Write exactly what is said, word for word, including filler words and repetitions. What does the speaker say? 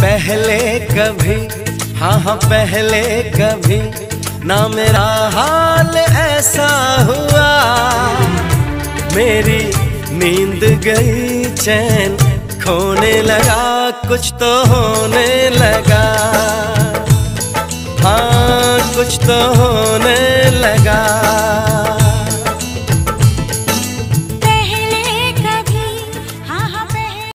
पहले कभी, हाँ हाँ पहले कभी ना मेरा हाल ऐसा हुआ। मेरी नींद गई, चैन खोने लगा, कुछ तो होने लगा, हाँ कुछ तो होने